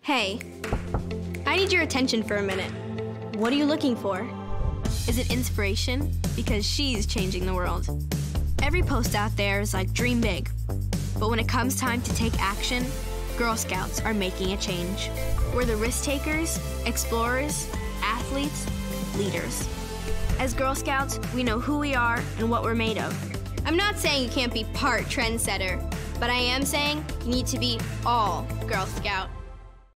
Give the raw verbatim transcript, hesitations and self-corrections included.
Hey, I need your attention for a minute. What are you looking for? Is it inspiration? Because she's changing the world. Every post out there is like, dream big. But when it comes time to take action, Girl Scouts are making a change. We're the risk takers, explorers, athletes, leaders. As Girl Scouts, we know who we are and what we're made of. I'm not saying you can't be part trendsetter, but I am saying you need to be all Girl Scout.